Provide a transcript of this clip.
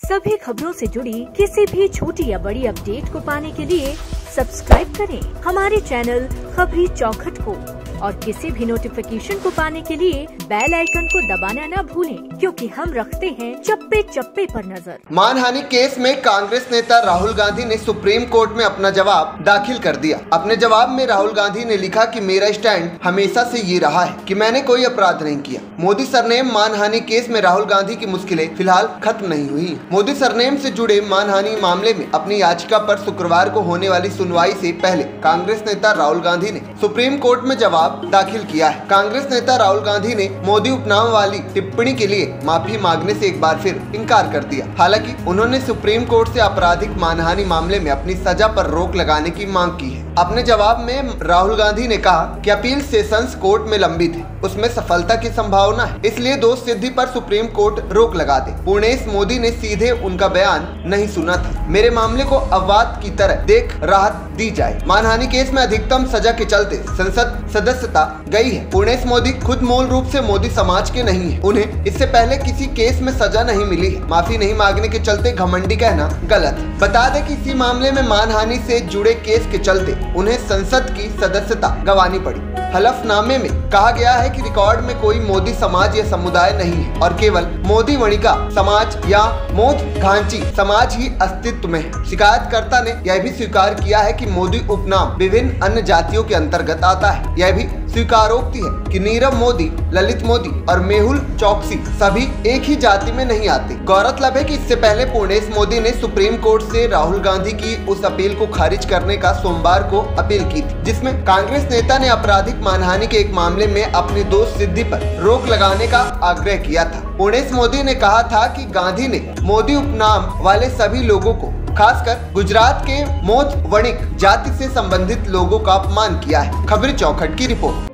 सभी खबरों से जुड़ी किसी भी छोटी या बड़ी अपडेट को पाने के लिए सब्सक्राइब करें हमारे चैनल खबरी चौखट को और किसी भी नोटिफिकेशन को पाने के लिए बेल आइकन को दबाना न भूलें, क्योंकि हम रखते हैं चप्पे चप्पे पर नजर। मानहानि केस में कांग्रेस नेता राहुल गांधी ने सुप्रीम कोर्ट में अपना जवाब दाखिल कर दिया। अपने जवाब में राहुल गांधी ने लिखा कि मेरा स्टैंड हमेशा से ये रहा है कि मैंने कोई अपराध नहीं किया। मोदी सरनेम मानहानि केस में राहुल गांधी की मुश्किलें फिलहाल खत्म नहीं हुई। मोदी सरनेम से जुड़े मानहानि मामले में अपनी याचिका पर शुक्रवार को होने वाली सुनवाई से पहले कांग्रेस नेता राहुल गांधी ने सुप्रीम कोर्ट में जवाब दाखिल किया है। कांग्रेस नेता राहुल गांधी ने मोदी उपनाम वाली टिप्पणी के लिए माफी मांगने से एक बार फिर इनकार कर दिया। हालांकि उन्होंने सुप्रीम कोर्ट से आपराधिक मानहानि मामले में अपनी सजा पर रोक लगाने की मांग की है। अपने जवाब में राहुल गांधी ने कहा कि अपील सेशंस कोर्ट में लंबित है, उसमें सफलता की संभावना है, इसलिए दोष सिद्धि पर सुप्रीम कोर्ट रोक लगा दे। पूर्णेश मोदी ने सीधे उनका बयान नहीं सुना था। मेरे मामले को अपवाद की तरह देख राहत दी जाए। मानहानि केस में अधिकतम सजा के चलते संसद सदस्यता गई है। पूर्णेश मोदी खुद मूल रूप से मोदी समाज के नहीं है। उन्हें इससे पहले किसी केस में सजा नहीं मिली है। माफी नहीं मांगने के चलते घमंडी कहना गलत है। बता दें कि इसी मामले में मानहानि से जुड़े केस के चलते उन्हें संसद की सदस्यता गंवानी पड़ी। हलफनामे में कहा गया है कि रिकॉर्ड में कोई मोदी समाज या समुदाय नहीं है और केवल मोदी वणिका समाज या मोद घांची समाज ही अस्तित्व में है। शिकायतकर्ता ने यह भी स्वीकार किया है कि मोदी उपनाम विभिन्न अन्य जातियों के अंतर्गत आता है। यह भी स्वीकारोक्ति है कि नीरव मोदी, ललित मोदी और मेहुल चौकसी सभी एक ही जाति में नहीं आते। गौरतलब है कि इससे पहले पूर्णेश मोदी ने सुप्रीम कोर्ट से राहुल गांधी की उस अपील को खारिज करने का सोमवार को अपील की थी, जिसमें कांग्रेस नेता ने आपराधिक मानहानि के एक मामले में अपने दोष सिद्धि पर रोक लगाने का आग्रह किया था। पूर्णेश मोदी ने कहा था कि गांधी ने मोदी उपनाम वाले सभी लोगों को, खासकर गुजरात के मोद वणिक जाति से संबंधित लोगों का अपमान किया है। खबरी चौखट की रिपोर्ट।